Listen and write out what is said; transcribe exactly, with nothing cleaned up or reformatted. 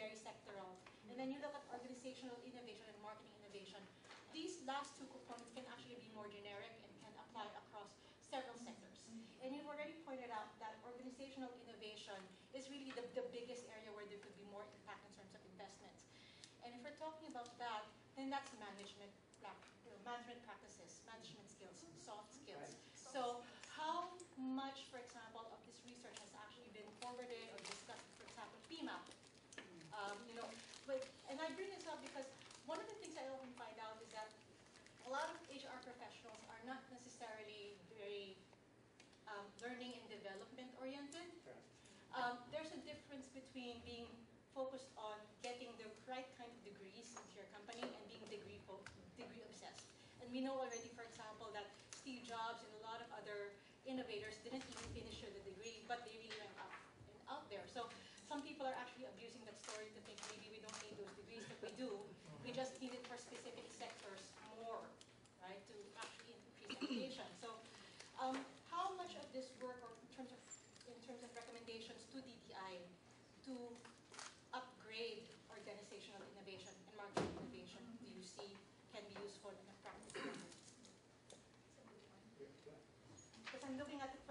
very sectoral. And then you look at organizational innovation and marketing innovation. These last two components can actually be more generic and can apply across several sectors. And you've already pointed out that organizational innovation is really the, the biggest area where there could be more impact in terms of investment. And if we're talking about that, then that's management, you know, management practices, management skills, soft skills. So how much, for example, of this research has actually been forwarded or discussed, for example, P M A P? Um, you know, but, and I bring this up because one of the things I often find out is that a lot of H R professionals are not necessarily very um, learning and development oriented. Um, there's a difference between being focused on getting the right kind of degrees into your company and being degree degree obsessed. And we know already, for example, that Steve Jobs and a lot of other innovators didn't even finish the degree, but they really went out and out there. So some people are actually abusing that story to think maybe we don't need those degrees, but we do. We just need it for specific sectors more, right, to actually increase innovation. So um, how much of this work, or in terms of in terms of recommendations to D T I, to upgrade organizational innovation and marketing innovation do you see can be useful in a practical way? Because I'm looking at the